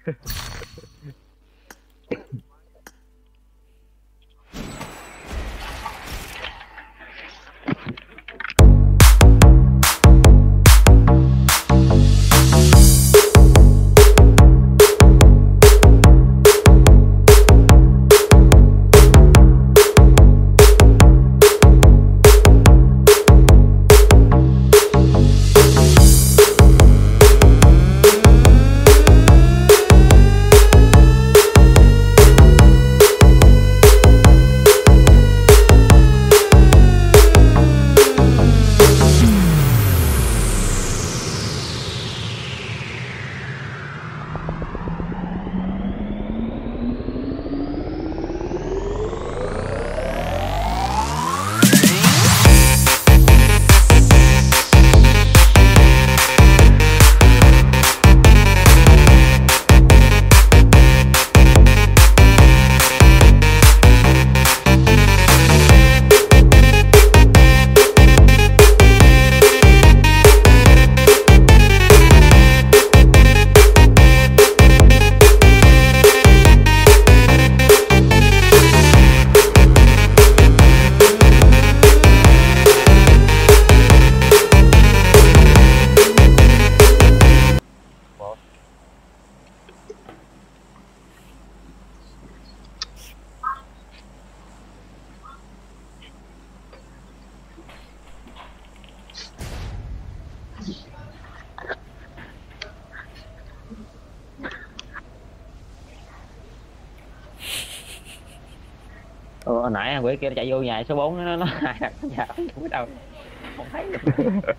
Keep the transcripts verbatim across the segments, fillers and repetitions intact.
Ờ, hồi nãy thằng quỷ kia nó chạy vô nhà số bốn, nó nó hài đặt nhà không biết đâu, không thấy được.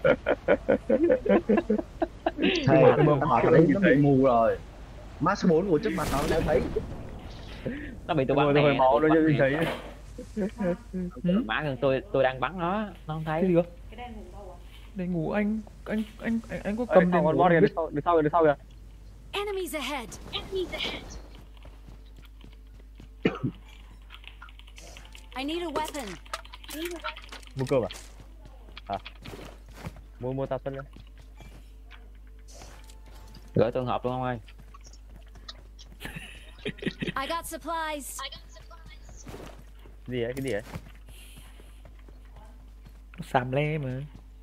Hey, họ thấy nó bị mù rồi. Má số bốn của trước mặt nó đã thấy. Nó bị tôi bắn này, máu nó chứ thấy. Má gần tôi tôi đang bắn nó, nó không thấy. Cái gì cơ? Để ngủ anh anh anh anh anh có cầm để ngủ. Con kìa, đi sau đi sau đi sau kìa. Enemies ahead. Enemies ahead. I need a weapon. Mua cơm à? À. Mua mua tao sân lên. Gửi tương hợp luôn không ơi? I got supplies. Gì ấy, cái gì ấy? Sàm le mà.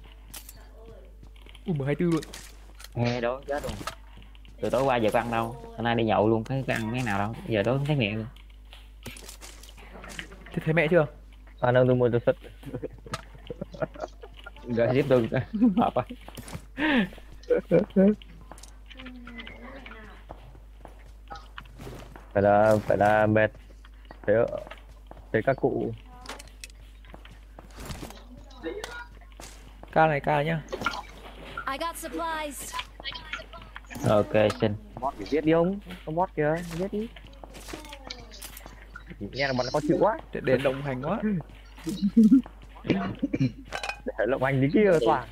Ui mười hai tư luôn. Nghe đó chết luôn. Từ tối qua giờ có ăn đâu, hôm nay đi nhậu luôn, thấy có ăn mấy nào đâu, giờ đó không thấy miệng luôn. Thế thấy mẹ chưa? À đâu tôi mua tôi sất. Gửi giúp tôi hợp á. Phải là phải là mệt. Thế thế các cụ. Ca này ca nhá. I got supplies. Ok xin. Bot thì giết đi ông, con bot kìa, giết đi. Nghe là bọn nó khó chịu quá. Để, để đồng hành quá. Để lộng hành tí kia toàn.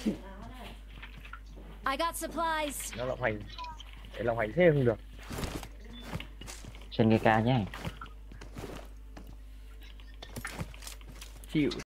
I got supplies. Nó lộng hành. Để lộng hành thế không được. Xin cái ca nhé. Chịu.